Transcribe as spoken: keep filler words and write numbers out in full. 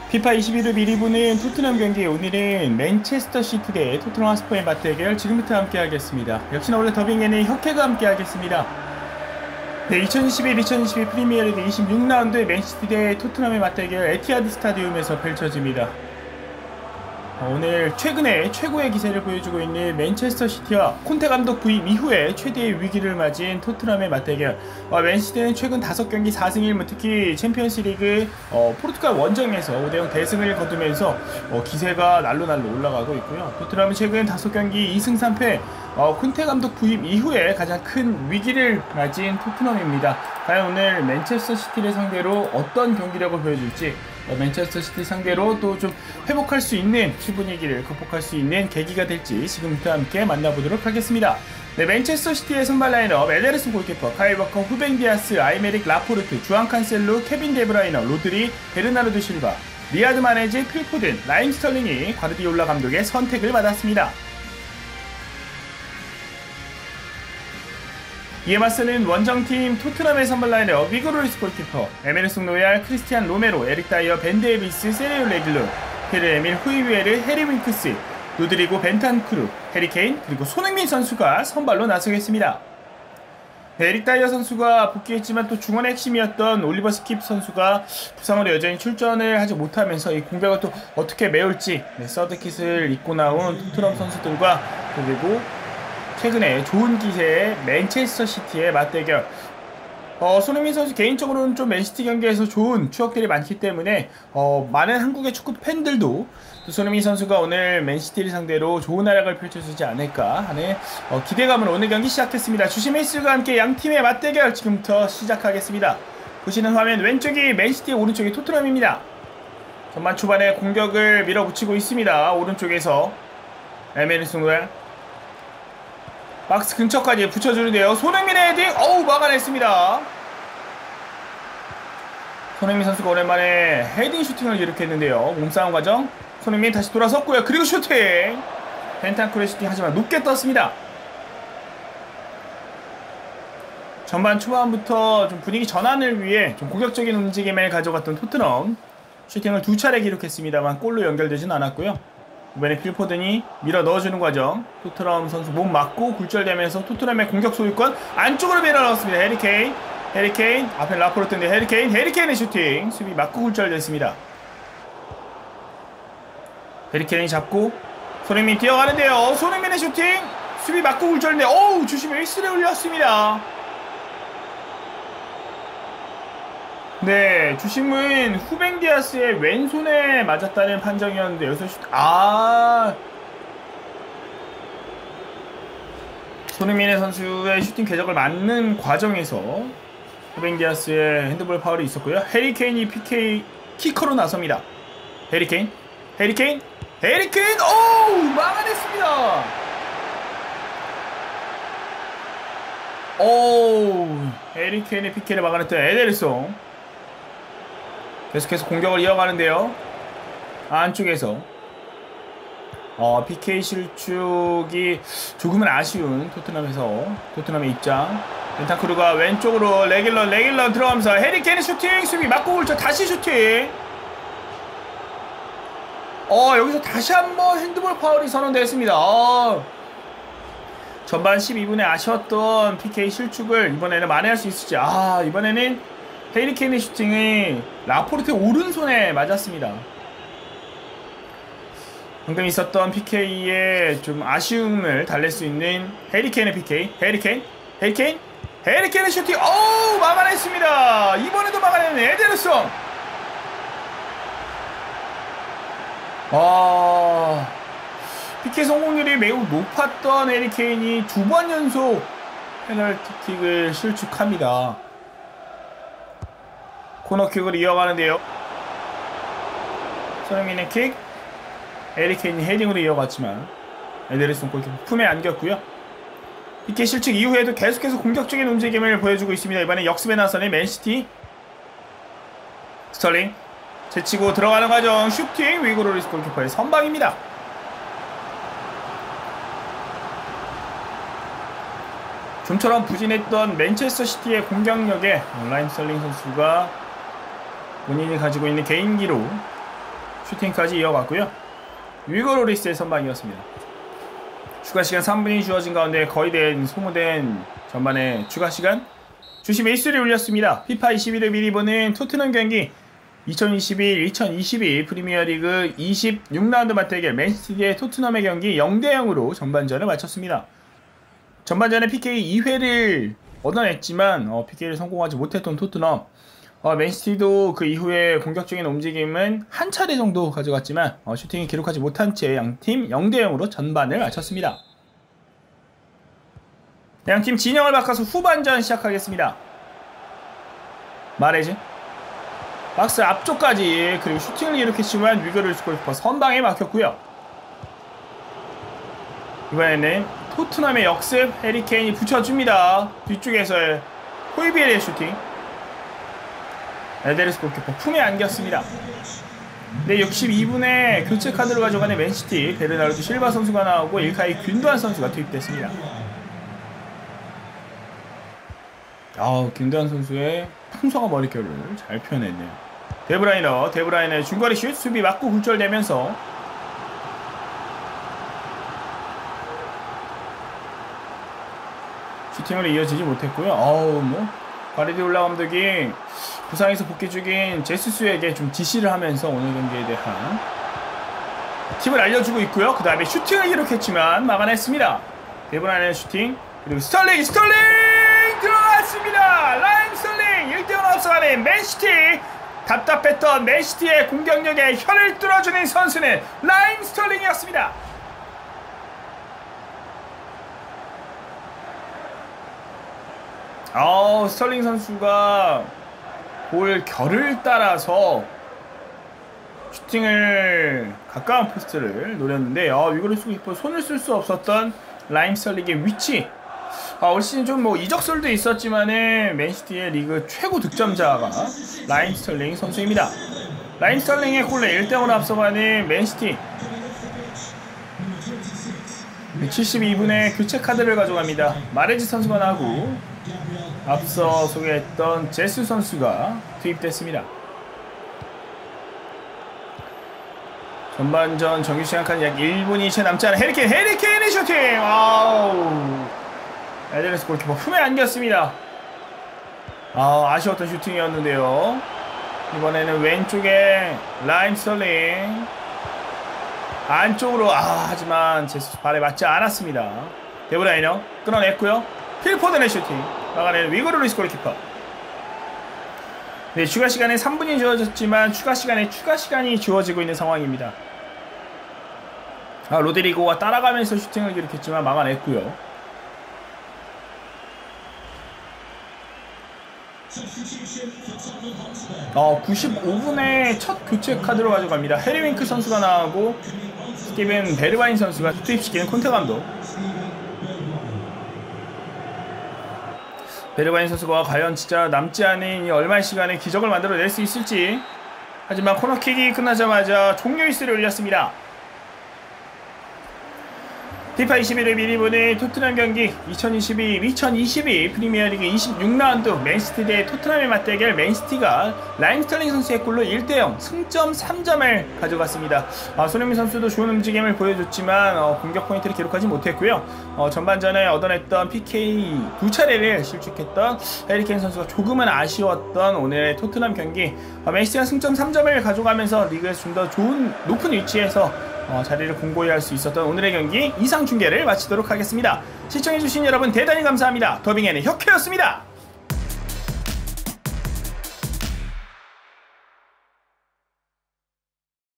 피파 이십일 회 미리 보는 토트넘 경기, 오늘은 맨체스터 시티 대 토트넘 핫스퍼의 맞대결 지금부터 함께 하겠습니다. 역시나 원래 더빙에는 혁혜가 함께 하겠습니다. 네, 이천이십일 이천이십이 프리미어리그 이십육 라운드 맨시티 대 토트넘의 맞대결 에티하드 스타디움에서 펼쳐집니다. 오늘 최근에 최고의 기세를 보여주고 있는 맨체스터 시티와 콘테 감독 부임 이후에 최대의 위기를 맞은 토트넘의 맞대결. 어, 맨시티는 최근 다섯 경기 사 승 일 무, 특히 챔피언스리그 어, 포르투갈 원정에서 오 대 영 대승을 거두면서 어, 기세가 날로날로 올라가고 있고요. 토트넘은 최근 다섯 경기 이 승 삼 패, 어, 콘테 감독 부임 이후에 가장 큰 위기를 맞은 토트넘입니다. 과연 오늘 맨체스터 시티를 상대로 어떤 경기력을 보여줄지, 어, 맨체스터 시티 상대로 또 좀 회복할 수 있는 수분위기를 극복할 수 있는 계기가 될지 지금부터 함께 만나보도록 하겠습니다. 네, 맨체스터 시티의 선발 라인업: 에데르슨 골키퍼, 카일 워커, 후벤 디아스, 아이메릭 라포르트, 주안 칸셀루, 케빈 데브라이너, 로드리, 베르나르도 실바, 리아드 마네즈, 필포든, 라임 스털링이 과르디올라 감독의 선택을 받았습니다. 이에 맞서는 원정팀 토트넘의 선발 라인업: 위고 로리스 골키퍼, 에메르송 로얄, 크리스티안 로메로, 에릭 다이어, 벤 데이비스, 세레오 레길로, 페르 에밀 후이비에르, 해리 윙크스, 로드리고 벤탄쿠르, 해리 케인, 그리고 손흥민 선수가 선발로 나서겠습니다. 네, 에릭 다이어 선수가 복귀했지만 또 중원의 핵심이었던 올리버 스킵 선수가 부상으로 여전히 출전을 하지 못하면서 이 공백을 또 어떻게 메울지, 네, 서드킷을 입고 나온 토트넘 선수들과, 그리고 최근에 좋은 기세의 맨체스터 시티의 맞대결. 어, 손흥민 선수 개인적으로는 좀 맨시티 경기에서 좋은 추억들이 많기 때문에 어, 많은 한국의 축구 팬들도 또 손흥민 선수가 오늘 맨시티를 상대로 좋은 활약을 펼쳐주지 않을까 하는 어, 기대감으로 오늘 경기 시작했습니다. 주심 헬스과 함께 양팀의 맞대결 지금부터 시작하겠습니다. 보시는 화면 왼쪽이 맨시티, 오른쪽이 토트넘입니다. 전반 초반에 공격을 밀어붙이고 있습니다. 오른쪽에서 에메르송 로얄 박스 근처까지 붙여주는데요. 손흥민의 헤딩, 어우, 막아냈습니다. 손흥민 선수가 오랜만에 헤딩 슈팅을 기록했는데요. 몸싸움 과정, 손흥민 다시 돌아섰고요. 그리고 슈팅, 벤탄쿠르의 슈팅, 하지만 높게 떴습니다. 전반 초반부터 좀 분위기 전환을 위해 좀 공격적인 움직임을 가져갔던 토트넘, 슈팅을 두 차례 기록했습니다만 골로 연결되진 않았고요. 이번에 필포든이 밀어 넣어주는 과정, 토트넘 선수 몸 맞고 굴절되면서 토트넘의 공격 소유권 안쪽으로 밀어 넣었습니다. 해리케인, 해리케인, 앞에 라포르트인데 해리케인, 해리케인의 슈팅, 수비 맞고 굴절됐습니다. 해리케인이 잡고 손흥민 뛰어가는데요. 손흥민의 슈팅, 수비 맞고 굴절인데, 어우, 주심이 휘슬을 올렸습니다. 네, 주심은 후벤 디아스의 왼손에 맞았다는 판정이었는데 여기서 슈... 아, 손흥민의 선수의 슈팅 궤적을 맞는 과정에서 후벤 디아스의 핸드볼 파울이 있었고요. 해리케인이 피케이 키커로 나섭니다. 해리케인, 해리케인, 해리케인, 오우, 막아냈습니다. 오우, 해리케인의 피케이를 막아냈던 에데르송. 계속해서 공격을 이어가는데요. 안쪽에서 어, 피케이 실축이 조금은 아쉬운 토트넘에서 토트넘의 입장. 벤탄쿠르가 왼쪽으로 레길런, 레길런 들어가면서 해리케인의 슈팅, 수비 맞고 굴절, 다시 슈팅. 어, 여기서 다시 한번 핸드볼 파울이 선언되었습니다. 어, 전반 십이 분에 아쉬웠던 피케이 실축을 이번에는 만회할 수 있을지. 아, 이번에는 해리케인의 슈팅이 라포르트 오른손에 맞았습니다. 방금 있었던 피케이의 좀 아쉬움을 달랠 수 있는 해리케인의 피케이, 해리케인, 해리케인, 해리케인의 슈팅, 어우, 막아냈습니다. 이번에도 막아내는 에데르송. 아, 피케이 성공률이 매우 높았던 해리케인이 두 번 연속 페널티킥을 실축합니다. 코너킥을 이어가는데요. 손흥민의 킥, 에리케인이 헤딩으로 이어갔지만 에데르송 골키퍼 품에 안겼고요. 피케이 실축 이후에도 계속해서 공격적인 움직임을 보여주고 있습니다. 이번에 역습에 나서는 맨시티. 스털링 제치고 들어가는 과정, 슈팅, 위고 로리스 골키퍼의 선방입니다. 좀처럼 부진했던 맨체스터 시티의 공격력에 라임 스털링 선수가 본인이 가지고 있는 개인기로 슈팅까지 이어갔고요. 위거 로리스의 선방이었습니다. 추가 시간 삼 분이 주어진 가운데 거의 된 소모된 전반의 추가 시간 주심 에이스를 올렸습니다. 피파 이십일을 미리 보는 토트넘 경기 이천이십일 이천이십이 프리미어리그 이십육 라운드 맞대결 맨시티의 토트넘의 경기 영 대 영으로 전반전을 마쳤습니다. 전반전에 피케이 이 회를 얻어냈지만 어, 피케이를 성공하지 못했던 토트넘 어, 맨시티도 그 이후에 공격적인 움직임은 한 차례 정도 가져갔지만 어, 슈팅을 기록하지 못한 채 양팀 영 대 영으로 전반을 마쳤습니다. 양팀 진영을 바꿔서 후반전 시작하겠습니다. 마레즈 박스 앞쪽까지 그리고 슈팅을 기록했지만 위거를 골키퍼 선방에 막혔고요. 이번에는 토트넘의 역습 해리케인이 붙여줍니다. 뒤쪽에서의 호이비엘의 슈팅 에데르스 골키퍼 품에 안겼습니다. 네, 육십이 분에 교체 카드를 가져가는 맨시티 베르나르도 실바 선수가 나오고 일카이 균도한 선수가 투입됐습니다. 아우, 균도한 선수의 풍성한 머릿결을 잘 표현했네요. 데브라이너, 데브라이너의 중거리 슛 수비 맞고 굴절되면서 슈팅으로 이어지지 못했고요. 어우, 뭐 과르디올라 감독이 부상에서 복귀 중인 제수스에게 좀 지시를 하면서 오늘 경기에 대한 팁을 알려주고 있고요. 그 다음에 슈팅을 기록했지만 막아냈습니다. 데브라이너의 슈팅 그리고 스털링 스털링 들어갔습니다. 라임 스털링 일 대 영으로 앞서가는 맨시티. 답답했던 맨시티의 공격력에 혀를 뚫어주는 선수는 라임 스털링이었습니다. 어, 스털링 선수가 볼 결을 따라서 슈팅을 가까운 포스트를 노렸는데 어, 이거를 쓰고 손을 쓸 수 없었던 라임 스털링의 위치. 아, 올 시즌 좀 뭐 이적설도 있었지만은 맨시티의 리그 최고 득점자가 라임 스털링 선수입니다. 라임 스털링의 골로 일 대 영으로 앞서가는 맨시티. 칠십이 분에 교체 카드를 가져갑니다. 마레즈 선수가 나오고 앞서 소개했던 제수 선수가 투입됐습니다. 전반전 정규 시간까지 약 일 분이 채 남지 않은 해리케인, 해리케인의 슈팅! 와우! 에데르스 골키퍼 품에 안겼습니다. 아, 아쉬웠던 슈팅이었는데요. 이번에는 왼쪽에 라임 스털링 안쪽으로, 아, 하지만 제수 발에 맞지 않았습니다. 데브라이너 끌어냈고요. 필포든의 슈팅 막아내는 위거 로리스 골키퍼. 네, 추가 시간에 삼 분이 주어졌지만 추가 시간에 추가 시간이 주어지고 있는 상황입니다. 아, 로드리고가 따라가면서 슈팅을 기록했지만 막아냈고요. 어, 구십오 분에 첫 교체 카드로 가져갑니다. 해리 윙크 선수가 나오고 스티븐 베르바인 선수가 투입시키는 콘테 감독. 베르바인 선수가 과연 진짜 남지 않은 이 얼마의 시간에 기적을 만들어낼 수 있을지. 하지만 코너킥이 끝나자마자 종료 휘슬을 울렸습니다. 피파 이십일을 미리 보는 토트넘 경기 이천이십일 이천이십이 프리미어리그 이십육 라운드 맨시티 대 토트넘의 맞대결. 맨시티가 라임 스털링 선수의 골로 일 대 영 승점 삼 점을 가져갔습니다. 아, 손흥민 선수도 좋은 움직임을 보여줬지만 어, 공격 포인트를 기록하지 못했고요. 어, 전반전에 얻어냈던 피케이 두 차례를 실축했던 해리케인 선수가 조금은 아쉬웠던 오늘의 토트넘 경기. 어, 맨시티가 승점 삼 점을 가져가면서 리그에서 좀 더 좋은 높은 위치에서 어, 자리를 공고히 할 수 있었던 오늘의 경기 이상 중계를 마치도록 하겠습니다. 시청해주신 여러분 대단히 감사합니다. 더빙앤의 혁회였습니다.